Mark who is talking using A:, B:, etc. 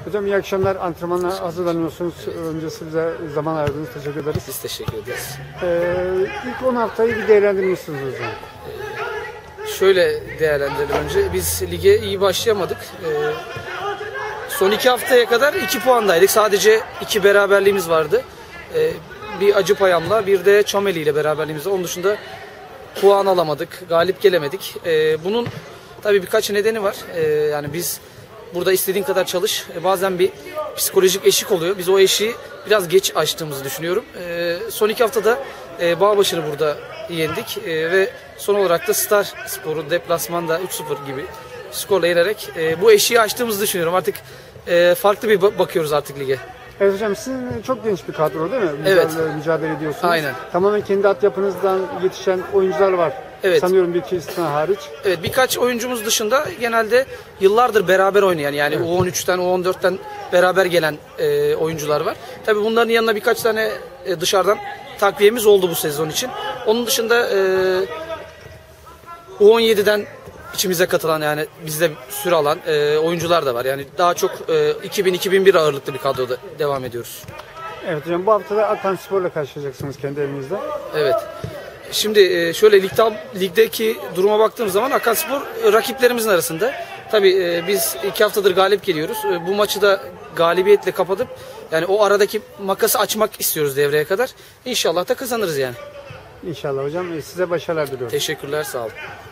A: Hocam iyi akşamlar. Antrenmana hazırlanıyorsunuz. Öncesi bize zaman ayırdınız. Teşekkür ederiz.
B: Biz teşekkür ederiz.
A: İlk 10 haftayı bir değerlendirmişsiniz hocam.
B: Şöyle değerlendirelim önce. Biz lige iyi başlayamadık. Son 2 haftaya kadar 2 puandaydık. Sadece 2 beraberliğimiz vardı. Bir Acıpayam'la bir de Çameli ile beraberliğimiz var. Onun dışında puan alamadık. Galip gelemedik. Bunun tabii birkaç nedeni var. Yani biz burada istediğin kadar çalış. Bazen bir psikolojik eşik oluyor. Biz o eşiği biraz geç açtığımızı düşünüyorum. Son 2 haftada Bağbaşı'nı burada yendik. Ve son olarak da Star Spor'u deplasmanda 3-0 gibi skorla yenerek bu eşiği açtığımızı düşünüyorum. Artık farklı bir bakıyoruz artık lige.
A: Evet hocam, sizin çok genç bir kadro değil mi?
B: Evet.
A: Mücadele ediyorsunuz.
B: Aynen.
A: Tamamen kendi altyapınızdan yetişen oyuncular var.
B: Evet.
A: Sanıyorum bir iki istisna hariç.
B: Evet, birkaç oyuncumuz dışında genelde yıllardır beraber oynayan, yani evet, U13'ten U14'ten beraber gelen oyuncular var. Tabii bunların yanına birkaç tane dışarıdan takviyemiz oldu bu sezon için. Onun dışında U17'den içimize katılan, yani bizde süre alan oyuncular da var. Yani daha çok 2000-2001 ağırlıklı bir kadroda devam ediyoruz.
A: Evet hocam, bu hafta da Akanspor'la karşılaşacaksınız kendi evinizde.
B: Evet. Şimdi şöyle ligdeki duruma baktığımız zaman Akanspor rakiplerimizin arasında. Tabii biz 2 haftadır galip geliyoruz. Bu maçı da galibiyetle kapatıp yani o aradaki makası açmak istiyoruz devreye kadar. İnşallah da kazanırız yani.
A: İnşallah hocam. Size başarılar diliyorum.
B: Teşekkürler, sağ olun.